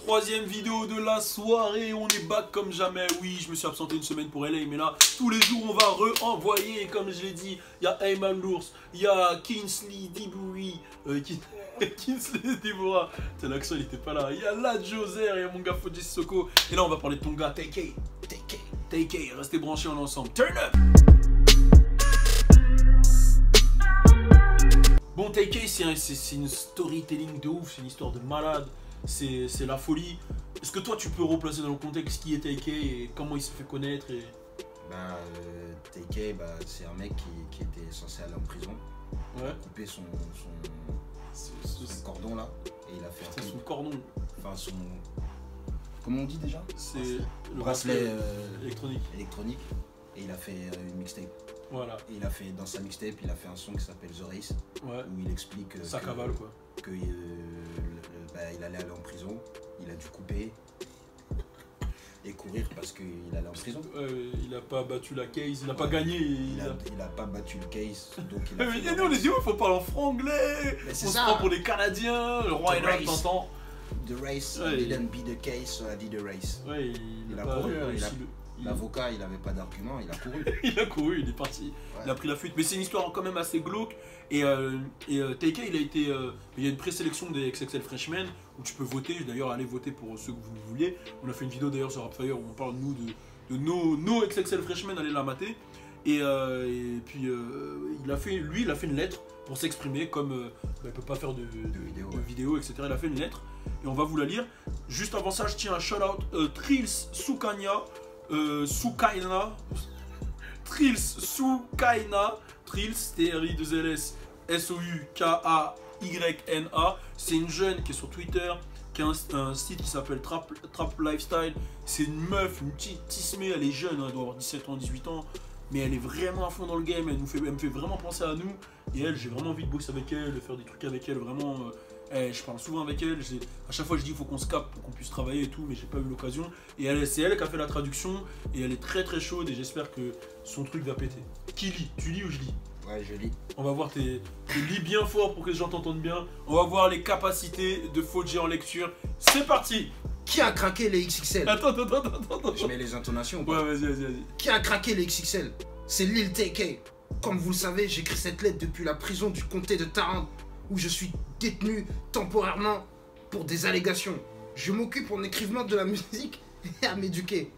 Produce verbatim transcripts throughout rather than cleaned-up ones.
Troisième vidéo de la soirée, on est back comme jamais. Oui, je me suis absenté une semaine pour L A, mais là, tous les jours, on va re-envoyer. Comme je l'ai dit, il y a Ayman Lours, il y a Kingsley Diboury, euh, Kin... Kingsley Diboury, l'accent il était pas là. Il y a la Joser, il y a mon gars Fodji Sissoko. Et là, on va parler de ton gars, Tay K. Tay K, Tay K, restez branchés en ensemble. Turn up! Bon, Tay K, c'est une storytelling de ouf, c'est une histoire de malade. C'est la folie. Est-ce que toi tu peux replacer dans le contexte qui est Tay K et comment il se fait connaître et... Bah, euh, Tay K, bah, c'est un mec qui, qui était censé aller en prison. Ouais. Il a coupé son, son, son cordon là et il a fait un son cordon. Enfin son... Comment on dit déjà? C'est le bracelet euh, électronique. électronique. Et il a fait euh, une mixtape. Voilà. Et il a fait, dans sa mixtape, il a fait un son qui s'appelle The Race. Ouais. Où il explique... Euh, Ça que, cavale quoi. Que, euh, bah, il allait aller en prison, il a dû couper et courir parce qu'il allait en prison. Euh, il n'a pas battu la case, il n'a ouais. pas gagné. Il, il, a, a... il a pas battu le case. Donc il a mais mais nous on les dit, il faut parler en franglais. On se prend pour les Canadiens, le roi est là, t'entends. The race, ouais, I didn't beat the case, so I did the race. Ouais, il, il a pas, couru, euh, il a... L'avocat, il n'avait pas d'argument, il a couru. il a couru, il est parti. Ouais. Il a pris la fuite. Mais c'est une histoire quand même assez glauque. Et, euh, et euh, Tay K, il a été. Euh, il y a une présélection des X X L Freshmen où tu peux voter. D'ailleurs, allez voter pour ceux que vous voulez. On a fait une vidéo d'ailleurs sur Rapfire où on parle nous de, de nos, nos X X L Freshmen, allez la mater. Et, euh, et puis, euh, il a fait, lui, il a fait une lettre pour s'exprimer comme euh, bah, il ne peut pas faire de, de, de, vidéo, de ouais. vidéo, et cetera. Il a fait une lettre et on va vous la lire. Juste avant ça, je tiens un shout-out euh, Trills Soukania. Euh, Soukaina, Trills Soukaina, Trills, T R I deux L S S O U K A Y N A. C'est une jeune qui est sur Twitter, qui a un, un site qui s'appelle Trap, Trap Lifestyle. C'est une meuf, une petite tismée, elle est jeune, hein, elle doit avoir dix-sept ans, dix-huit ans, mais elle est vraiment à fond dans le game, elle, nous fait, elle me fait vraiment penser à nous. Et elle, j'ai vraiment envie de bosser avec elle, de faire des trucs avec elle, vraiment. Euh, Eh, je parle souvent avec elle, à chaque fois je dis qu'il faut qu'on se capte pour qu'on puisse travailler et tout, mais j'ai pas eu l'occasion. Et elle, c'est elle qui a fait la traduction et elle est très très chaude et j'espère que son truc va péter. Qui lit? Tu lis ou je lis? Ouais, je lis. On va voir tes... Tu lis bien fort pour que les gens t'entendent bien. On va voir les capacités de Fodji en lecture. C'est parti! Qui a craqué les X X L? Attends, attends, attends, attends. Je mets les intonations. Ouais, vas-y, vas-y, vas-y. Qui a craqué les X X L? C'est Lil Tay K. Comme vous le savez, j'écris cette lettre depuis la prison du comté de Tarrant, où je suis détenu temporairement pour des allégations. Je m'occupe en écrivant de la musique et à m'éduquer.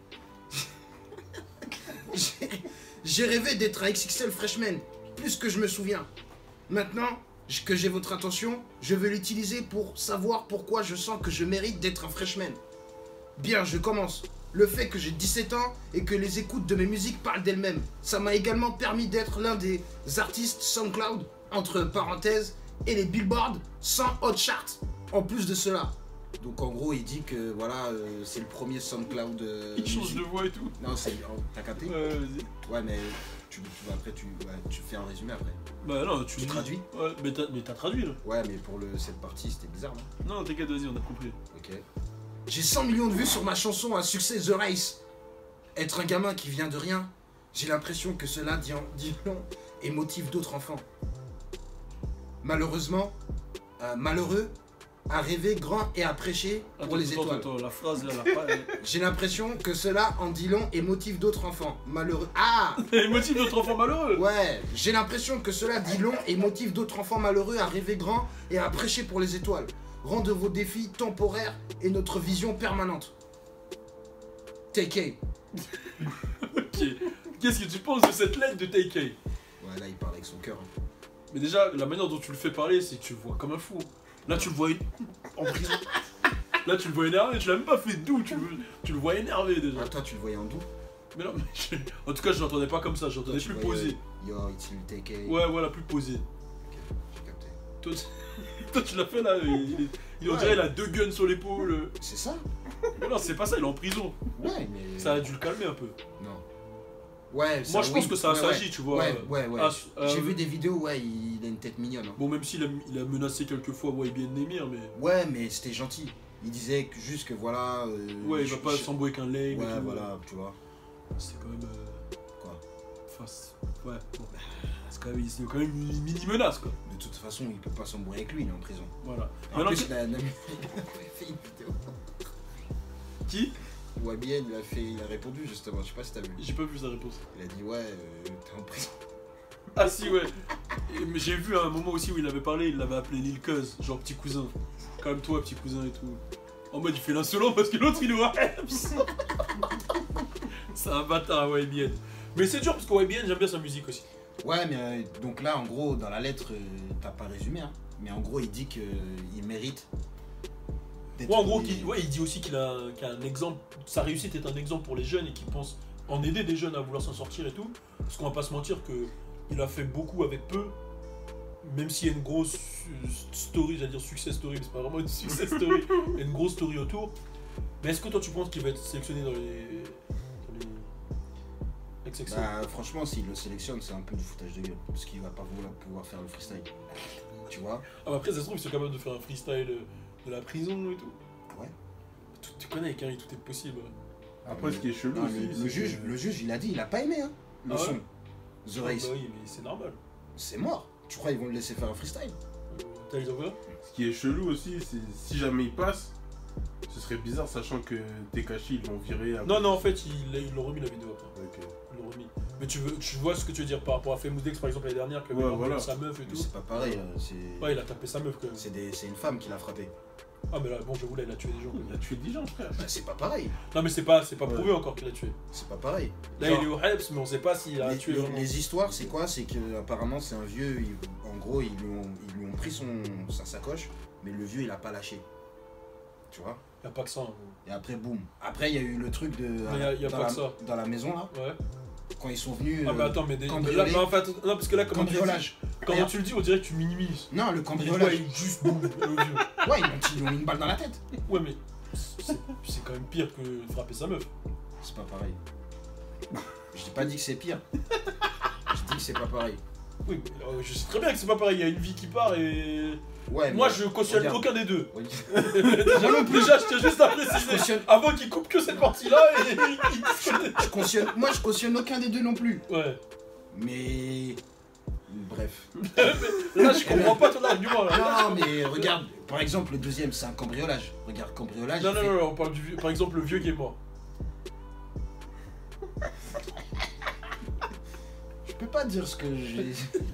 J'ai rêvé d'être un X X L Freshman, plus que je me souviens. Maintenant que j'ai votre attention, je vais l'utiliser pour savoir pourquoi je sens que je mérite d'être un Freshman. Bien, je commence. Le fait que j'ai dix-sept ans et que les écoutes de mes musiques parlent d'elles-mêmes. Ça m'a également permis d'être l'un des artistes SoundCloud, entre parenthèses, et les Billboard sans hot chart en plus de cela. Donc en gros il dit que voilà euh, c'est le premier SoundCloud euh, il change de voix et tout. Non c'est... Oh, t'as capté? Ouais vas-y. Ouais mais tu, tu, après tu, ouais, tu fais un résumé après. Bah non tu, tu traduis. Ouais mais t'as traduit là. Ouais mais pour le, cette partie c'était bizarre non? Non t'inquiète vas-y on a compris. Ok. J'ai cent millions de vues sur ma chanson à succès The Race. Être un gamin qui vient de rien, j'ai l'impression que cela dit, dit long et motive d'autres enfants. Malheureusement, euh, malheureux, à rêver grand et à prêcher pour attends, les attends, étoiles. Attends, la phrase là, la phrase. J'ai l'impression que cela en dit long et motive d'autres enfants. Malheureux. Ah Et motive d'autres enfants malheureux. Ouais, j'ai l'impression que cela dit long et motive d'autres enfants malheureux à rêver grand et à prêcher pour les étoiles. Rendre vos défis temporaires et notre vision permanente. Tay K. Ok. Qu'est-ce que tu penses de cette lettre de Tay K? Ouais, là il parle avec son cœur. Hein. Mais déjà, la manière dont tu le fais parler, c'est que tu le vois comme un fou. Là, tu le vois en prison. Là, tu le vois énervé. Tu l'as même pas fait doux. Tu le, tu le vois énervé déjà. Ah, toi, tu le voyais en doux? Mais non, mais je... en tout cas, je l'entendais pas comme ça. Je l'entendais plus posé. Yo, it's Lil Tay K. Ouais, voilà, plus posé. Ok, j'ai capté. Toi, toi tu l'as fait là. Il, est... il, on ouais. dirait il a deux guns sur l'épaule. C'est ça? Mais non, c'est pas ça. Il est en prison. Ouais, mais. Ça a dû le calmer un peu. Non. Ouais, moi je pense oui. que ça ouais, s'agit, ouais. tu vois. Ouais, ouais, ouais. Ah, euh... J'ai vu des vidéos, ouais, il a une tête mignonne. Hein. Bon, même s'il a, il a menacé quelques fois Y B N Nemir, mais. Ouais, mais c'était gentil. Il disait que juste que voilà. Euh, ouais, il va pas s'embrouiller avec un lame. Ouais, voilà, tu vois. C'est quand même. Euh... Quoi? Enfin, ouais, bon. C'est quand, quand même une mini menace, quoi. De toute façon, il peut pas s'embrouiller avec lui, il est en prison. Voilà. En plus, il a fait une vidéo. Qui? Y B N, il a, fait, il a répondu justement, je sais pas si t'as vu. J'ai pas vu sa réponse. Il a dit ouais, euh, t'es en prison. Ah si, ouais. Et, mais j'ai vu à un moment aussi où il avait parlé, il l'avait appelé Lil Cuz, genre petit cousin. Comme toi, petit cousin et tout. En mode il fait l'insolent parce que l'autre il est au Reps. C'est un bâtard, Y B N. Mais c'est dur parce que Y B N, j'aime bien sa musique aussi. Ouais, mais euh, donc là, en gros, dans la lettre, euh, t'as pas résumé, hein. Mais en gros, il dit qu'il mérite. Ouais, en gros, il, ouais, il dit aussi qu'il a, qu'il a un exemple. Sa réussite est un exemple pour les jeunes et qu'il pense en aider des jeunes à vouloir s'en sortir et tout. Parce qu'on va pas se mentir que il a fait beaucoup avec peu. Même s'il y a une grosse story, j'allais dire success story, mais c'est pas vraiment une success story, il y a une grosse story autour. Mais est-ce que toi tu penses qu'il va être sélectionné dans les. Dans les... X X L? Bah, franchement, s'il le sélectionne, c'est un peu du foutage de gueule. Parce qu'il va pas vouloir pouvoir faire le freestyle. Tu vois? Ah, bah après, ça se trouve, ils sont capables de faire un freestyle de la prison et tout. Ouais. Tout, tu connais, Carrie, tout est possible. Après, ce qui est chelou non, aussi, le, le juge, le juge, il a dit, il a pas aimé, hein, le Ah son. ouais The Ah, Race. bah oui, mais c'est normal. C'est mort. Tu crois qu'ils vont le laisser faire un freestyle? Euh, T'as les envois? Ce qui est chelou aussi, c'est si jamais il passe, ce serait bizarre sachant que Tekashi ils l'ont viré. Après. Non, non, en fait, ils ils l'ont remis la vidéo après. Ok. Ils l'ont remis. Mais tu, veux, tu vois ce que tu veux dire par rapport à Famous Dex par exemple l'année dernière, que Ouais, ouais, voilà. sa meuf et Mais tout. c'est pas pareil. euh, C'est Ouais, il a tapé sa meuf quand même. c'est des- c'est une femme qui l'a frappé. Ah, mais là, bon, j'avoue, là, il a tué des gens. Il a tué dix gens, frère. Bah, c'est pas pareil. Non, mais c'est pas, c'est pas Ouais. prouvé encore qu'il a tué. C'est pas pareil. Là, Genre, il est au Reps, mais on sait pas s'il a les, tué les- vraiment. les histoires, c'est quoi? C'est que apparemment c'est un vieux. il- en gros, ils lui ont, ils lui ont pris son, sa sacoche, mais le vieux il a pas lâché. Tu vois? Y a pas que ça. hein. Et après, boum. Après, il y a eu le truc de. Mais y a- y a dans, pas la, que ça. dans la maison là, Ouais. quand ils sont venus. Ah, mais euh, attends, mais des. cambrioler. Là, mais en fait, non, parce que là, comment tu, dis, cambriolage. comment Regarde. tu le dis, on dirait que tu minimises. Non, le Ouais, cambriolage. il juste boum, le vieux. Ouais, ils ont, ils ont mis une balle dans la tête. Ouais, mais c'est c'est quand même pire que frapper sa meuf. C'est pas pareil. J'ai pas dit que c'est pire. Je dis que c'est pas pareil. Oui, mais, euh, je sais très bien que c'est pas pareil. Il y a une vie qui part et. Ouais, Moi, mais- je cautionne regarde. aucun des deux. Oui. Déjà, non plus, déjà, je tiens juste à préciser. cautionne- Avant qu'il coupe que cette partie-là et il discute. Je cautionne, moi, je cautionne aucun des deux non plus. Ouais. Mais. Bref. Là, je comprends pas ton argument là. Non, mais regarde, par exemple, le deuxième, c'est un cambriolage. Regarde, cambriolage. Non, il non, fait- non, non, on parle du vieux. Par exemple, le vieux qui est mort. Je peux pas dire ce que j'ai.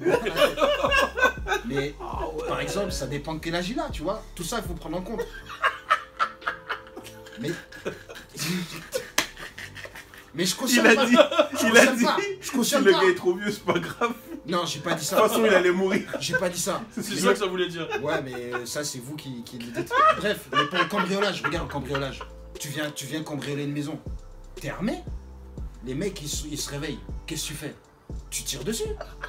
Mais, par exemple, ça dépend de quel âge il a, tu vois. Tout ça, il faut prendre en compte. Mais. Mais je cautionne Il a pas. dit, Je il a cautionne dit, pas. Je si cautionne le pas. gars est trop vieux, c'est pas grave. Non, j'ai pas dit De ça. toute façon, il allait mourir. J'ai pas dit ça. C'est Mais- ça que ça voulait dire. Ouais, mais ça, c'est vous qui, qui le dites. Bref, mais pour le cambriolage, regarde le cambriolage. Tu viens, tu viens cambrioler une maison. T'es armé? Les mecs, ils, se- ils se réveillent. Qu'est-ce que tu fais? Tu tires dessus?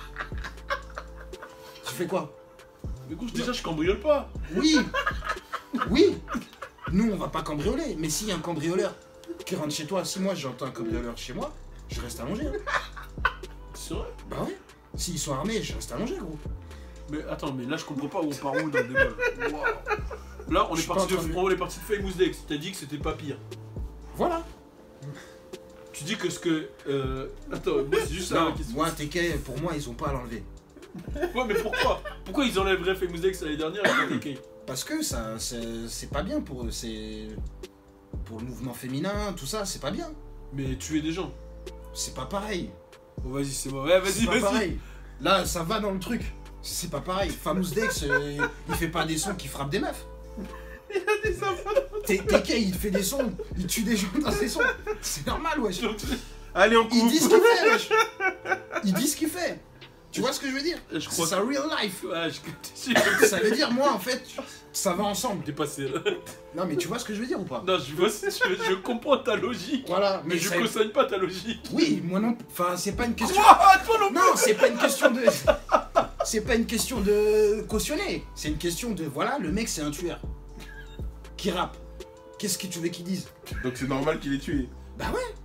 Tu fais quoi? Mais écoute, déjà, je cambriole pas. Oui! Oui! Nous, on va pas cambrioler. Mais s'il y a un cambrioleur qui rentre chez toi, si moi j'entends un cambrioleur chez moi, je reste allongé. hein. C'est vrai. Bah ouais. S'ils sont armés, je reste allongé, gros. Mais attends, mais là, je comprends pas où on part où dans le débat. Waouh. Là, on Je est, suis parti pas en train de, de- on est parti de Famous Dex. T'as dit que c'était pas pire. Voilà. Tu dis que ce que. Euh... Attends, moi, c'est juste ça Non, la question. moi, T K, pour moi, ils ont pas à l'enlever. Ouais, mais pourquoi? Pourquoi ils enlèveraient Famous Dex l'année dernière et pas T K? Parce que ça, c'est c'est pas bien pour eux, c'est pour le mouvement féminin, tout ça, c'est pas bien. Mais tuer des gens. C'est pas pareil. Bon, vas-y, c'est moi. Ouais, vas-y, C'est pas vas-y. pareil. Là, ça va dans le truc. C'est pas pareil. Famous Dex, euh, il fait pas des sons qui frappent des meufs. Il a dit ça. T K, il fait des sons, il tue des gens dans ses sons. C'est normal, wesh. Allez, on Il coupe. dit ce qu'il fait, wesh. Il dit ce qu'il fait. Tu vois ce que je veux dire? Je C'est crois sa real life. Ouais, je. Ça veut dire, moi, en fait, ça va ensemble. Dépassé là. Non, mais tu vois ce que je veux dire ou pas? Non, je, vois, je, je comprends ta logique. Voilà. Mais je ça- cautionne pas ta logique. Oui, moi non. Enfin, c'est pas une question. Quoi? Toi non plus. Non, c'est pas une question de. C'est pas une question de cautionner. C'est une question de. Voilà, le mec, c'est un tueur. Qui rappe. Qu'est-ce que tu veux qu'il dise? Donc c'est normal qu'il ait tué. Bah ouais.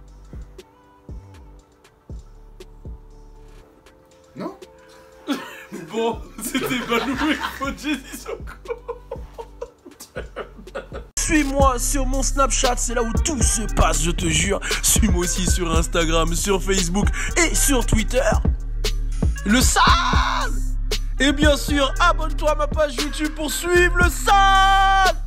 Non? Bon, c'était Balou et Fodji Sissoko. Suis-moi sur mon Snapchat, c'est là où tout se passe, je te jure. Suis-moi aussi sur Instagram, sur Facebook et sur Twitter. Le sale! Et bien sûr, abonne-toi à ma page YouTube pour suivre le sale!